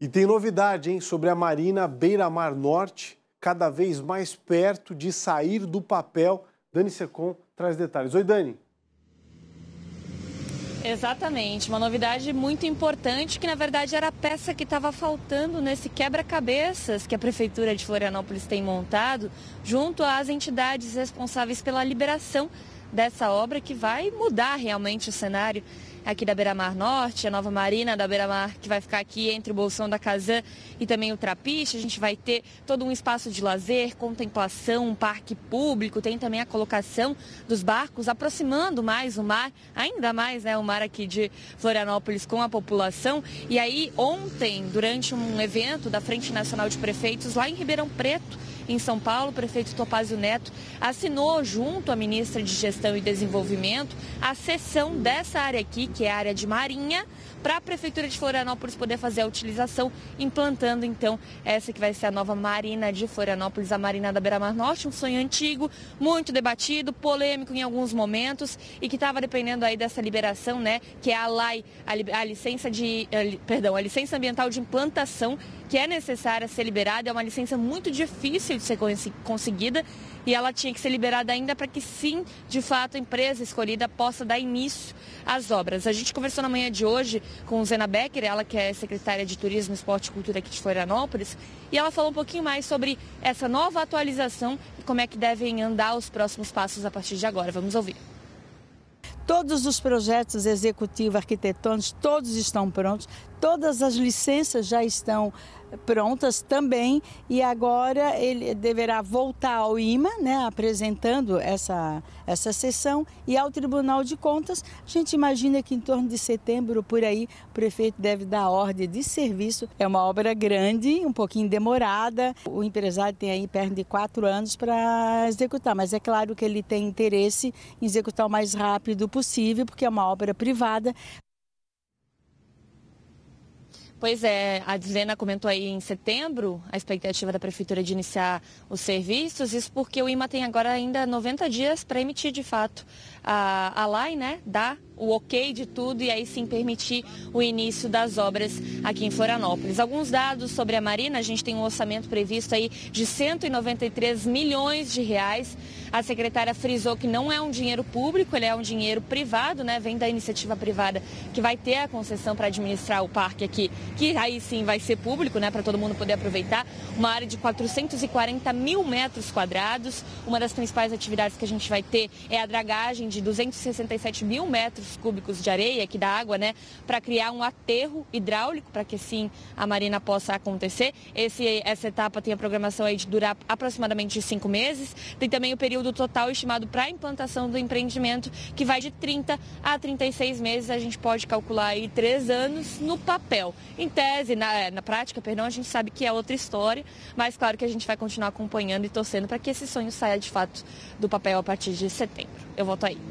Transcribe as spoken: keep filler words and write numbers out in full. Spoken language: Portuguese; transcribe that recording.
E tem novidade, hein, sobre a Marina Beira-Mar Norte, cada vez mais perto de sair do papel. Dani Secom traz detalhes. Oi, Dani. Exatamente, uma novidade muito importante que na verdade era a peça que estava faltando nesse quebra-cabeças que a Prefeitura de Florianópolis tem montado junto às entidades responsáveis pela liberação dessa obra que vai mudar realmente o cenário aqui da Beira-Mar Norte, a nova marina da Beira-Mar que vai ficar aqui entre o Bolsão da Kazan e também o Trapiche. A gente vai ter todo um espaço de lazer, contemplação, um parque público, tem também a colocação dos barcos, aproximando mais o mar, ainda mais né, o mar aqui de Florianópolis com a população. E aí ontem, durante um evento da Frente Nacional de Prefeitos lá em Ribeirão Preto, em São Paulo, o prefeito Topázio Neto assinou junto à ministra de Gestão e Desenvolvimento a cessão dessa área aqui, que é a área de Marinha, para a Prefeitura de Florianópolis poder fazer a utilização, implantando então essa que vai ser a nova Marina de Florianópolis, a Marina da Beira-Mar Norte, um sonho antigo, muito debatido, polêmico em alguns momentos e que estava dependendo aí dessa liberação, né, que é a L A I, a, a licença de, a, perdão, a licença ambiental de implantação, que é necessária ser liberada, é uma licença muito difícil de ser conseguida e ela tinha que ser liberada ainda para que sim, de fato, a empresa escolhida possa dar início às obras. A gente conversou na manhã de hoje com Zena Becker, ela que é secretária de Turismo, Esporte e Cultura aqui de Florianópolis, e ela falou um pouquinho mais sobre essa nova atualização e como é que devem andar os próximos passos a partir de agora. Vamos ouvir. Todos os projetos executivos, arquitetônicos, todos estão prontos, todas as licenças já estão prontas também e agora ele deverá voltar ao I M A, né, apresentando essa, essa sessão e ao Tribunal de Contas. A gente imagina que em torno de setembro, por aí, o prefeito deve dar ordem de serviço. É uma obra grande, um pouquinho demorada, o empresário tem aí perto de quatro anos para executar, mas é claro que ele tem interesse em executar o mais rápido possível, porque é uma obra privada. Pois é, a Zena comentou aí em setembro a expectativa da Prefeitura de iniciar os serviços, isso porque o I M A tem agora ainda noventa dias para emitir de fato a, a L A I, né, dar o ok de tudo e aí sim permitir o início das obras aqui em Florianópolis. Alguns dados sobre a Marina, a gente tem um orçamento previsto aí de cento e noventa e três milhões de reais. A secretária frisou que não é um dinheiro público, ele é um dinheiro privado, né? Vem da iniciativa privada que vai ter a concessão para administrar o parque aqui, que aí sim vai ser público, né? Para todo mundo poder aproveitar. Uma área de quatrocentos e quarenta mil metros quadrados. Uma das principais atividades que a gente vai ter é a dragagem de duzentos e sessenta e sete mil metros cúbicos de areia, aqui da água, né? Para criar um aterro hidráulico, para que sim a Marina possa acontecer. Esse, essa etapa tem a programação aí de durar aproximadamente cinco meses. Tem também o período do total estimado para a implantação do empreendimento, que vai de trinta a trinta e seis meses, a gente pode calcular aí três anos no papel. Em tese, na, na prática, perdão, a gente sabe que é outra história, mas claro que a gente vai continuar acompanhando e torcendo para que esse sonho saia de fato do papel a partir de setembro. Eu volto aí.